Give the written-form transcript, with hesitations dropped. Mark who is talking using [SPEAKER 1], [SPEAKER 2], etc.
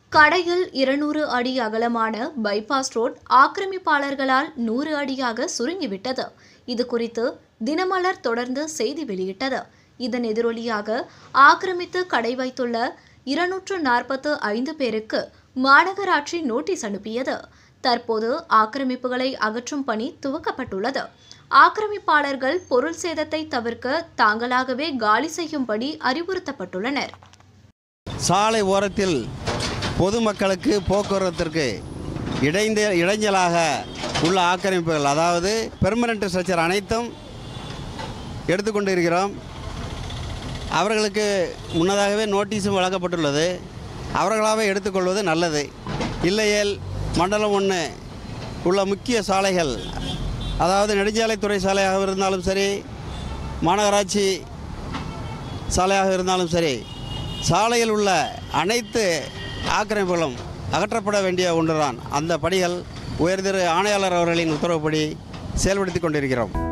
[SPEAKER 1] கடையில் 200 அடி அகலமான பைபாஸ் ரோட் ஆக்கிரமிப்பாளர்களால் 100 அடியாக சுருங்கிவிட்டது. இதுகுறித்து தினமலர் தொடர்ந்து செய்தி வெளியிட்டது. இதன் எதிரொலியாக ஆக்கிரமித்து கடை வைத்துள்ள 245 பேருக்கு மாநகராட்சி நோட்டீஸ் அனுப்பியது. தற்போது ஆக்கிரமிப்புகளை அகற்றும் பணி துவக்கப்பட்டுள்ளது. ஆக்கிரமிப்பாளர்கள் பொருள் சேதத்தை தவிர்க்க தாங்களாகவே காலி செய்யும்படி அறிவுறுத்தப்பட்டுள்ளனர்.
[SPEAKER 2] சாலை ஓரத்தில் பொதுமக்களுக்கு போக்குவரத்திற்கு இடைஞ்சலாக உள்ள ஆக்கிரமிப்புகள், அதாவது பெர்மனன்ட் ஸ்ட்ரக்சர் அனைத்தும் எடுத்துக்கொண்டிருக்கிறோம். அவர்களுக்கு முன்னதாகவே நோட்டீஸும் வழங்கப்பட்டுள்ளது. அவர்களாகவே எடுத்துக்கொள்வது நல்லது. இல்லையேல் மண்டலம் 1 உள்ள முக்கிய சாலைகள், அதாவது நெடுஞ்சாலைத்துறை சாலையாக இருந்தாலும் சரி, மாநகராட்சி சாலையாக இருந்தாலும் சரி, சாலையில் உள்ள அனைத்து ஆக்கிரமிப்புகளும் அகற்றப்பட வேண்டிய ஒன்றுதான். அந்த பணிகள் உயர்திரு ஆணையாளர் அவர்களின் உத்தரவுப்படி செயல்படுத்தி கொண்டிருக்கிறோம்.